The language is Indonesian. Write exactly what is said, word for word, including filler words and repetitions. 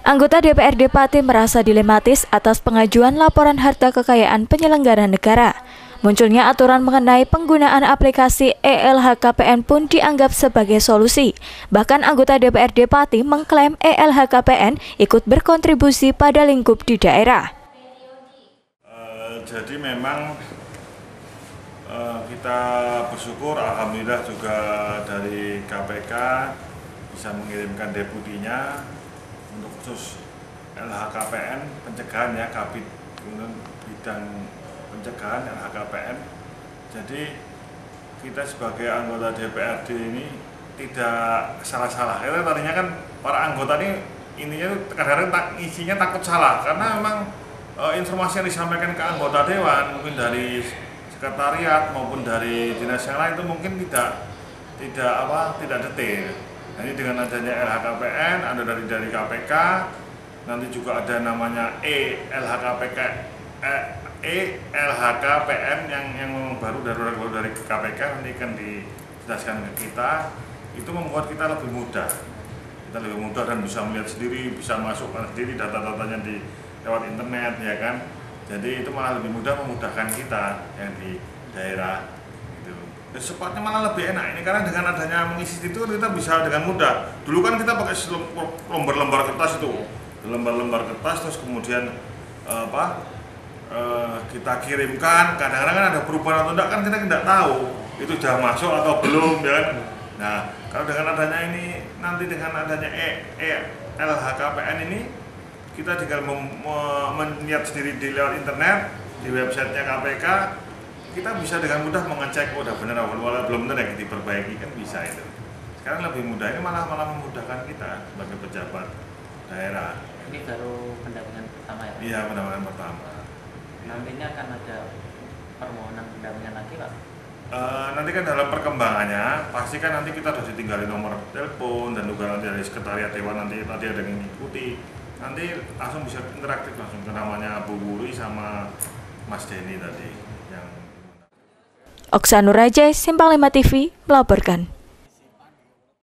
Anggota D P R D Pati merasa dilematis atas pengajuan laporan harta kekayaan penyelenggara negara. Munculnya aturan mengenai penggunaan aplikasi E L H K P N pun dianggap sebagai solusi. Bahkan anggota D P R D Pati mengklaim E L H K P N ikut berkontribusi pada lingkup di daerah. Uh, jadi memang uh, kita bersyukur, alhamdulillah juga dari K P K bisa mengirimkan deputinya untuk khusus L H K P N pencegahan ya, Kabid bidang pencegahan L H K P N. Jadi kita sebagai anggota D P R D ini tidak salah-salah. Karena tadinya kan para anggota ini intinya kadang-kadang isinya takut salah karena memang e, informasi yang disampaikan ke anggota dewan mungkin dari sekretariat maupun dari dinas yang lain itu mungkin tidak tidak apa tidak detail. Jadi dengan adanya L H K P N, ada dari dari K P K, nanti juga ada namanya E L H K P K, E L H K P N yang yang baru dari baru dari K P K nanti akan dijelaskan ke kita. Itu membuat kita lebih mudah, kita lebih mudah dan bisa melihat sendiri, bisa masukkan sendiri data-datanya di lewat internet ya kan. Jadi itu malah lebih mudah memudahkan kita yang di daerah. Sepatnya malah lebih enak ini karena dengan adanya mengisi itu kita bisa dengan mudah. Dulu kan kita pakai lembar-lembar kertas itu, lembar-lembar kertas terus kemudian apa eh, kita kirimkan. Kadang-kadang kan ada perubahan atau enggak kan kita tidak tahu itu sudah masuk atau belum ya. Nah kalau dengan adanya ini nanti dengan adanya E, e L H K P N ini kita tinggal melihat sendiri di lewat internet di websitenya K P K. Kita bisa dengan mudah mengecek, oh udah benar, walau belum benar ya diperbaiki kan bisa itu. Sekarang lebih mudah, ini malah malah memudahkan kita sebagai pejabat daerah. Ini baru pendampingan pertama ya? Iya, pendampingan pertama. Nantinya akan ada permohonan pendampingan lagi Pak? E, nanti kan dalam perkembangannya, pasti kan nanti kita harus ditinggali nomor telepon dan juga nanti dari sekretariat dewan nanti nanti ada yang mengikuti. Nanti langsung bisa interaktif langsung ke namanya Bu Wuri sama Mas Denny tadi. Oksanur Raja, Simpang lima T V melaporkan.